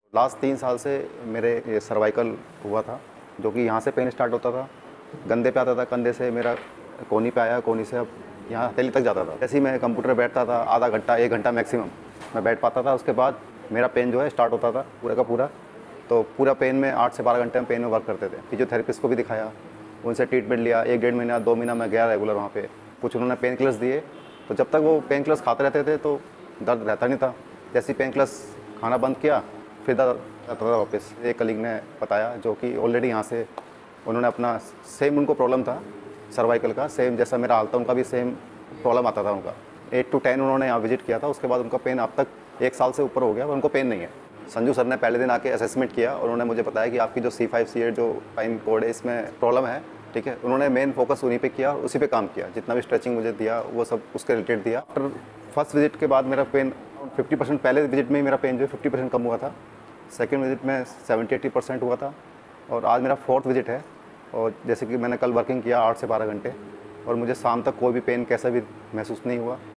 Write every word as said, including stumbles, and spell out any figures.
Last तीन साल से मेरे ये सर्वाइकल हुआ था, जो कि यहाँ से पेन स्टार्ट होता था, गंदे पे आता था, कंधे से मेरा कोहनी पे आया, कोहनी से अब यहाँ हथेली तक जाता था। जैसे ही मैं कंप्यूटर बैठता था, आधा घंटा एक घंटा मैक्सिमम मैं बैठ पाता था, उसके बाद मेरा पेन जो है स्टार्ट होता था पूरा का पूरा। तो पूरा पेन में आठ से बारह घंटे हम पेन में वर्क करते थे। फिजियोथेरेपिस्ट को भी दिखाया, उनसे ट्रीटमेंट लिया, एक डेढ़ महीना दो महीना मैं गया रेगुलर वहाँ पे। कुछ उन्होंने पेन किलर्स दिए, तो जब तक वो पेन किलर्स खाते रहते थे तो दर्द रहता नहीं था। जैसे ही पेन किलर्स खाना बंद किया, फिर दर्द रहता था वापस। एक कलीग ने बताया, जो कि ऑलरेडी यहाँ से उन्होंने अपना सेम उनको प्रॉब्लम था सर्वाइकल का, सेम जैसा मेरा हाल था, उनका भी सेम प्रॉब्लम आता था उनका। एट टू टेन उन्होंने यहाँ विजिट किया था, उसके बाद उनका पेन अब तक एक साल से ऊपर हो गया और उनको पेन नहीं है। संजू सर ने पहले दिन आके असेसमेंट किया और उन्होंने मुझे बताया कि आपकी जो सी फाइव सी एट जो स्पाइन कोड है, इसमें प्रॉब्लम है, ठीक है। उन्होंने मेन फोकस उन्हीं पे किया और उसी पे काम किया। जितना भी स्ट्रेचिंग मुझे दिया वो सब उसके रिलेटेड दिया। आफ्टर फर्स्ट विजिट के बाद मेरा पेन फिफ्टी परसेंट, पहले विजिट में ही मेरा पेन जो है फिफ्टी परसेंट कम हुआ था, सेकेंड विजिट में सेवेंटी एट्टी परसेंट हुआ था, और आज मेरा फोर्थ विजिट है। और जैसे कि मैंने कल वर्किंग किया आठ से बारह घंटे, और मुझे शाम तक कोई भी पेन कैसा भी महसूस नहीं हुआ।